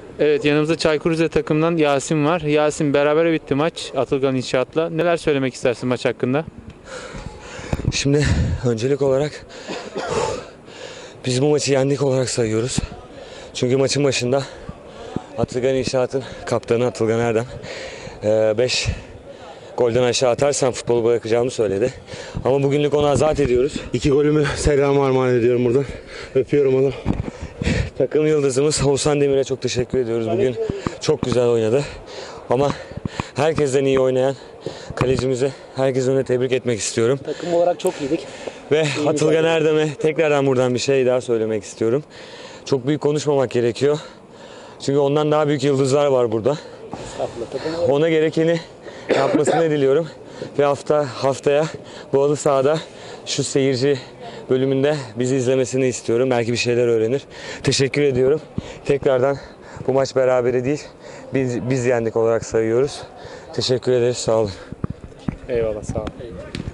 Evet, yanımızda Çaykur Rize takımından Yasin var. Yasin, berabere bitti maç Atılgan İnşaat'la. Neler söylemek istersin maç hakkında? Şimdi öncelik olarak biz bu maçı yendik olarak sayıyoruz. Çünkü maçın başında Atılgan İnşaat'ın kaptanı Atılgan Erdem 5 golden aşağı atarsam futbolu bırakacağımı söyledi. Ama bugünlük ona azat ediyoruz. 2 golümü selam armağan ediyorum buradan. Öpüyorum onu. Takım yıldızımız Oğuzhan Demir'e çok teşekkür ediyoruz. Bugün çok güzel oynadı. Ama herkesten iyi oynayan kalecimizi herkesin önüne tebrik etmek istiyorum. Takım olarak çok iyiydik. Ve Atılgan Erdem'e tekrardan buradan bir şey daha söylemek istiyorum. Çok büyük konuşmamak gerekiyor. Çünkü ondan daha büyük yıldızlar var burada. Ona gerekeni yapmasını diliyorum. Ve haftaya bu halı sahada şu seyirci bölümünde bizi izlemesini istiyorum. Belki bir şeyler öğrenir. Teşekkür ediyorum. Tekrardan bu maç berabere değil, biz yendik olarak sayıyoruz. Teşekkür ederiz. Sağ olun. Eyvallah, sağ ol.